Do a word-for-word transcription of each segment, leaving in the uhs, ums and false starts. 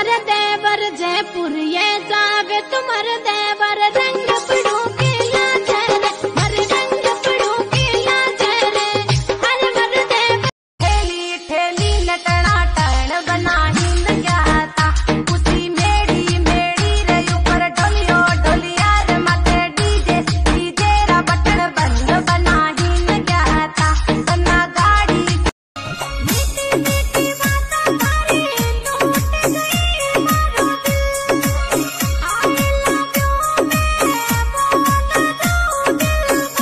तुम्हारे देवर जयपुर ये जावे तुम्हारे देवर रंग पड़ू के लाजे रे हर रंग पड़ू के लाजे रे हर हर देवर ठेली ठेली नटना टन बना हिंद जाता उसी मेड़ी मेड़ी रे ऊपर डोलियो डोलिया रे माथे डीजे डीजे रा बटन बंद बना हिंद जाता बना गाड़ी मीठी मीठी बातें तारी लूट गई मारो दिल आई लव यू मैं बोल दूं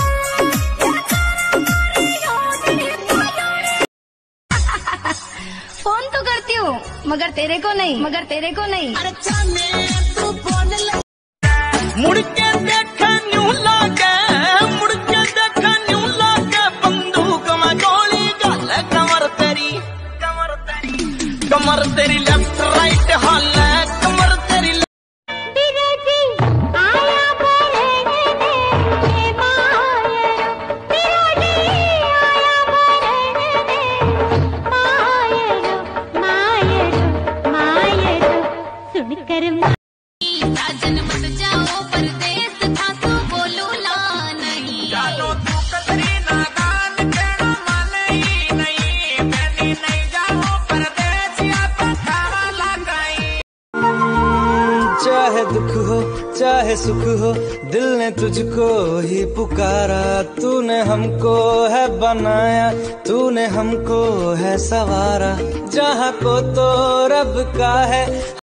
दिल पर फोन तो करती हूँ मगर तेरे को नहीं मगर तेरे को नहीं अरे जाने तू बोल ले मुड़ के देखा न्यू लागे मुड़ के देखा न्यू लागे बंदूक में गोली गल कमर तेरी कमर तेरी कमर तेरी लेफ्ट राइट हाल कमर तेरी बिरजी आया बरने दे हे मायरो बिरजी आया बरने दे मायरो मायरो मायरो सुनकर साजन मत जाओ परदेस था तो बोलू ला नहीं जानो तू कतरी नादान कहना माने ही नहीं मैंने नहीं जाओ परदेसिया पठारा लगाई। चाहे दुख हो चाहे सुख हो दिल ने तुझको ही पुकारा तूने हमको है बनाया तूने हमको है सवारा जहाँ को तो रब का है